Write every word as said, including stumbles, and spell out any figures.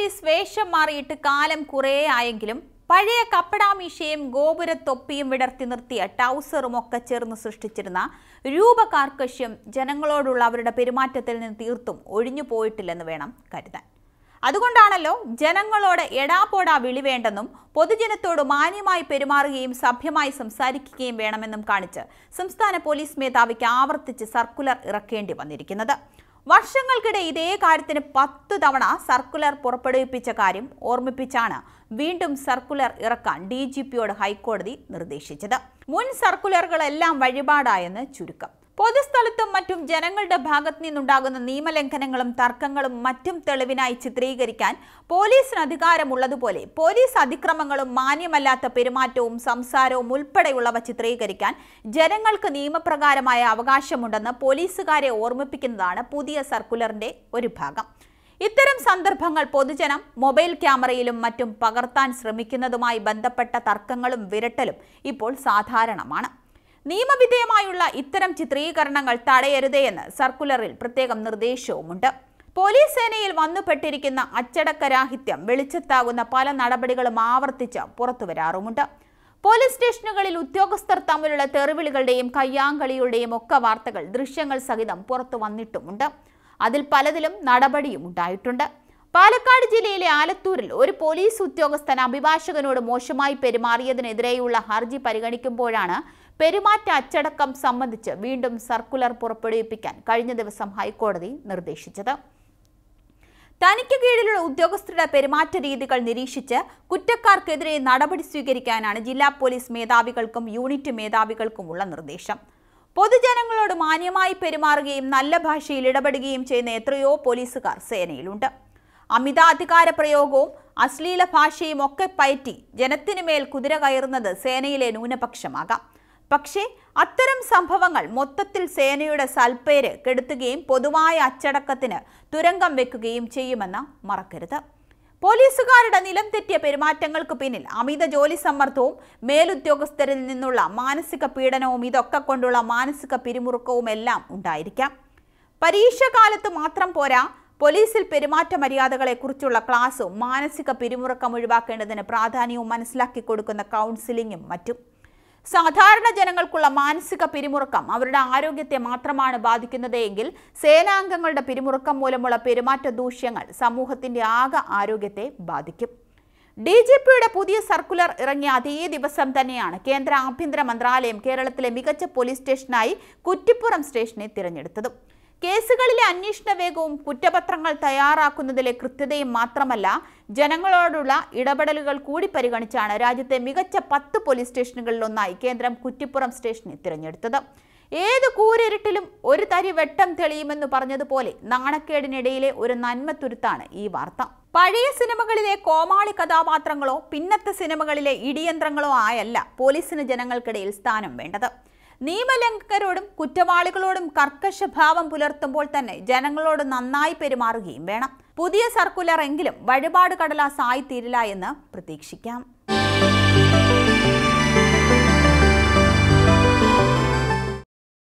Police വേഷം മാറിയിട്ട് കാലം കുറേ ആയെങ്കിലും പഴയ കപ്പടാമീശയും ഗോപുരത്തൊപ്പിയും വിടർത്തി നിർത്തിയ ടൗസറും ഒക്കെ ചേർന്ന് സൃഷ്ടിച്ചിരുന്ന രൂപകാർക്കശ്യം ജനങ്ങളോടുള്ള അവരുടെ പെരുമാറ്റത്തിൽ നിന്ന് തീർത്തും ഒഴിഞ്ഞു പോയിട്ടില്ലെന്ന് വേണം കരുതാൻ. അതുകൊണ്ടാണല്ലോ ജനങ്ങളോട് എടാപോടാ വിളി വേണ്ടെന്നും പൊതുജനത്തോട് മാന്യമായി പെരുമാറുകയും സഭ്യമായി സംസാരിക്കുകയും വേണമെന്നും കാണിച്ച് സംസ്ഥാന പോലീസ് മേധാവിക്ക് ആവർത്തിച്ച് സർക്കുലർ ഇറക്കേണ്ടി വന്നിരിക്കുന്നത്. വർഷങ്ങൾക്കിടെ ഇതേ കാര്യത്തിന് പത്തു തവണ സർക്കുലർ പുറപ്പെടുവിപ്പിച്ച കാര്യം ഓർമ്മിപ്പിച്ചാണ് വീണ്ടും സർക്കുലർ ഇറക്കാൻ ഡി ജി പിയോട് ഹൈക്കോടതി നിർദ്ദേശിച്ചത്. മുൻ സർക്കുലറുകളെല്ലാം വഴിപാടായെന്ന് ചുരുക്കം. പൊതുസ്ഥലത്തും മറ്റും ജനങ്ങളുടെ ഭാഗത്തു നിന്നുണ്ടാകുന്ന നിയമലംഘനങ്ങളും തർക്കങ്ങളും മറ്റും തെളിവിനായി ചിത്രീകരിക്കാൻ പോലീസിന് അധികാരമുള്ളതുപോലെ പോലീസ് അതിക്രമങ്ങളും മാന്യമല്ലാത്ത പെരുമാറ്റവും സംസാരവും ഉൾപ്പെടെയുള്ളവ ചിത്രീകരിക്കാൻ ജനങ്ങൾക്ക് നിയമപ്രകാരമായ അവകാശമുണ്ടെന്ന് പോലീസുകാരെ ഓർമ്മിപ്പിക്കുന്നതാണ് പുതിയ സർക്കുലറിന്റെ ഒരു ഭാഗം. ഇത്തരം സന്ദർഭങ്ങൾ പൊതുജനം മൊബൈൽ ക്യാമറയിലും മറ്റും പകർത്താൻ ശ്രമിക്കുന്നതുമായി ബന്ധപ്പെട്ട തർക്കങ്ങളും വിരട്ടലും ഇപ്പോൾ സാധാരണമാണ്. നിയമവിധേയമായുള്ള ഇത്തരം ചിത്രീകരണങ്ങൾ തടയരുതേയെന്ന് സർക്കുലറിൽ പ്രത്യേകം നിർദ്ദേശവുമുണ്ട്. പോലീസ് സേനയിൽ വന്നുപെട്ടിരിക്കുന്ന അച്ചടക്കരാഹിത്യം വെളിച്ചത്താകുന്ന പല നടപടികളും ആവർത്തിച്ച് പുറത്തുവരാറുമുണ്ട്. പോലീസ് സ്റ്റേഷനുകളിൽ ഉദ്യോഗസ്ഥർ തമ്മിലുള്ള തെറിവിളികളുടെയും കയ്യാങ്കളിയുടെയും ഒക്കെ വാർത്തകൾ ദൃശ്യങ്ങൾ സഹിതം പുറത്തു വന്നിട്ടുമുണ്ട്. അതിൽ പലതിലും നടപടിയും ഉണ്ടായിട്ടുണ്ട്. പാലക്കാട് ജില്ലയിലെ ആലത്തൂരിൽ ഒരു പോലീസ് ഉദ്യോഗസ്ഥൻ അഭിഭാഷകനോട് മോശമായി പെരുമാറിയതിനെതിരെയുള്ള ഹർജി പരിഗണിക്കുമ്പോഴാണ് പെരുമാറ്റ അച്ചടക്കം സംബന്ധിച്ച് വീണ്ടും സർക്കുലർ പുറപ്പെടുവിപ്പിക്കാൻ കഴിഞ്ഞ ദിവസം ഹൈക്കോടതി നിർദ്ദേശിച്ചത്. തനിക്ക് കീഴിലുള്ള ഉദ്യോഗസ്ഥരുടെ പെരുമാറ്റ രീതികൾ നിരീക്ഷിച്ച് കുറ്റക്കാർക്കെതിരെ നടപടി സ്വീകരിക്കാനാണ് ജില്ലാ പോലീസ് മേധാവികൾക്കും യൂണിറ്റ് മേധാവികൾക്കുമുള്ള നിർദ്ദേശം. പൊതുജനങ്ങളോട് മാന്യമായി പെരുമാറുകയും നല്ല ഭാഷയിൽ ഇടപെടുകയും ചെയ്യുന്ന എത്രയോ പോലീസുകാർ സേനയിലുണ്ട്. അമിതാധികാര പ്രയോഗവും അശ്ലീല ഭാഷയും ഒക്കെ പയറ്റി ജനത്തിനു മേൽ കുതിര കയറുന്നത് സേനയിലെ ന്യൂനപക്ഷമാകാം. പക്ഷേ അത്തരം സംഭവങ്ങൾ മൊത്തത്തിൽ സേനയുടെ സൽപ്പേര് കെടുത്തുകയും പൊതുവായ അച്ചടക്കത്തിന് തുരങ്കം വെക്കുകയും ചെയ്യുമെന്ന് മറക്കരുത്. പോലീസുകാരുടെ നിലം തെറ്റിയ പെരുമാറ്റങ്ങൾക്ക് പിന്നിൽ അമിത ജോലി സമ്മർദ്ദവും മേലുദ്യോഗസ്ഥരിൽ നിന്നുള്ള മാനസിക പീഡനവും ഇതൊക്കെ കൊണ്ടുള്ള മാനസിക പിരിമുറുക്കവും എല്ലാം ഉണ്ടായിരിക്കാം. പരീക്ഷ കാലത്ത് മാത്രം പോരാ, പോലീസിൽ പെരുമാറ്റ മര്യാദകളെക്കുറിച്ചുള്ള ക്ലാസും മാനസിക പിരിമുറുക്കം ഒഴിവാക്കേണ്ടതിന് പ്രാധാന്യവും മനസ്സിലാക്കി കൊടുക്കുന്ന കൗൺസിലിങ്ങും മറ്റും. സാധാരണ ജനങ്ങൾക്കുള്ള മാനസിക പിരിമുറുക്കം അവരുടെ ആരോഗ്യത്തെ മാത്രമാണ് ബാധിക്കുന്നത് എങ്കിൽ സേനാംഗങ്ങളുടെ പിരിമുറുക്കം മൂലമുള്ള പെരുമാറ്റ ദൂഷ്യങ്ങൾ സമൂഹത്തിന്റെ ആകെ ആരോഗ്യത്തെ ബാധിക്കും. ഡി ജി പിയുടെ പുതിയ സർക്കുലർ ഇറങ്ങിയ അതേ ദിവസം തന്നെയാണ് കേന്ദ്ര ആഭ്യന്തര മന്ത്രാലയം കേരളത്തിലെ മികച്ച പോലീസ് സ്റ്റേഷനായി കുറ്റിപ്പുറം സ്റ്റേഷനെ തിരഞ്ഞെടുത്തതും. കേസുകളിലെ അന്വേഷണ വേഗവും കുറ്റപത്രങ്ങൾ തയ്യാറാക്കുന്നതിലെ കൃത്യതയും മാത്രമല്ല, ജനങ്ങളോടുള്ള ഇടപെടലുകൾ കൂടി പരിഗണിച്ചാണ് രാജ്യത്തെ മികച്ച പത്ത് പോലീസ് സ്റ്റേഷനുകളിലൊന്നായി കേന്ദ്രം കുറ്റിപ്പുറം സ്റ്റേഷനെ തിരഞ്ഞെടുത്തത്. ഏത് കൂരിരുട്ടിലും ഒരു തരി വെട്ടം തെളിയുമെന്ന് പറഞ്ഞതുപോലെ നാണക്കേടിനിടയിലെ ഒരു നന്മത്തുരുത്താണ് ഈ വാർത്ത. പഴയ സിനിമകളിലെ കോമാളി കഥാപാത്രങ്ങളോ പിന്നത്തെ സിനിമകളിലെ ഇടിയന്ത്രങ്ങളോ ആയല്ല പോലീസിന് ജനങ്ങൾക്കിടയിൽ സ്ഥാനം വേണ്ടത്. നിയമലംഘകരോടും കുറ്റവാളികളോടും കർക്കശഭാവം പുലർത്തുമ്പോൾ തന്നെ ജനങ്ങളോട് നന്നായി പെരുമാറുകയും വേണം. പുതിയ സർക്കുലർ എങ്കിലും വഴിപാട് കടലാസ് ആയിത്തീരില്ല എന്ന് പ്രതീക്ഷിക്കാം.